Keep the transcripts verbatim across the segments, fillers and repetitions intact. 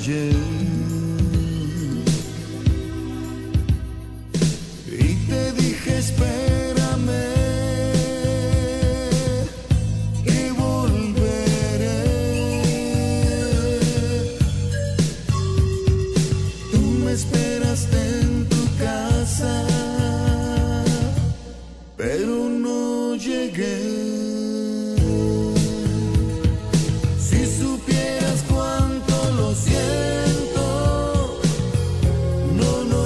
ayer. Y te dije espérame y volveré. Tú me esperaste en tu casa, pero no llegué. Si supieras cuánto lo siento, no, no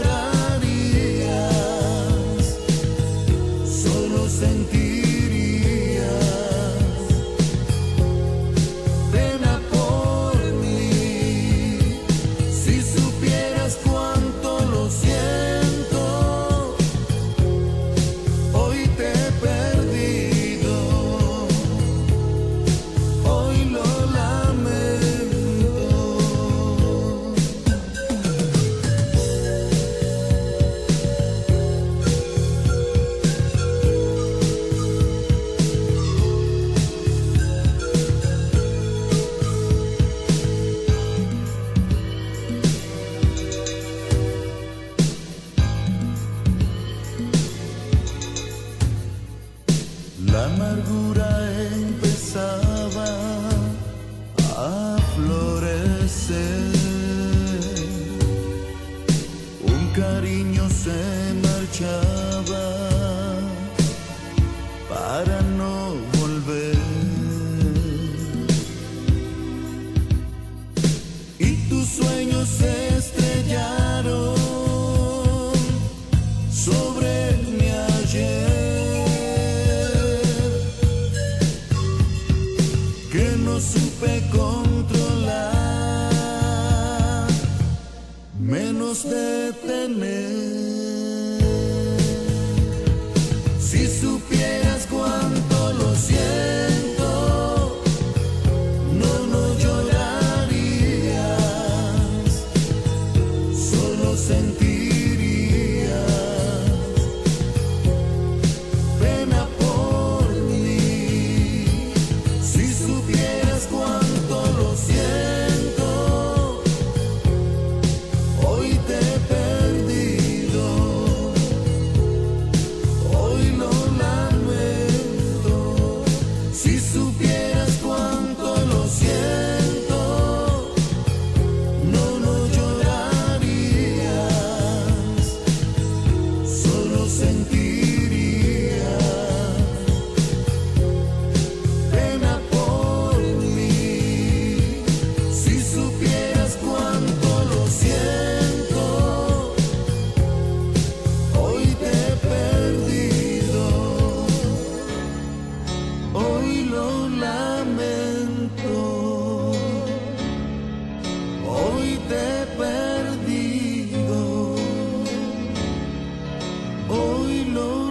llorarías, solo sentirías pena por mí. Si supieras cuánto lo siento, hoy te he perdido, hoy lo lamento. La amargura empezaba a florecer, un cariño se marchaba para no volver, y tus sueños se estrellaron sobre mi ayer, que no supe controlar, menos detener. Si supieras cuánto lo siento, no, no llorarías, solo sentirías pena por mí. Si supieras cuánto lo siento, hoy te he perdido, hoy lo lamento. Si supieras cuánto lo siento, no, no llorarías, solo sentirías pena por mí. Si supieras cuánto lo siento, hoy te he perdido, hoy lo lamento, hoy te he perdido, hoy lo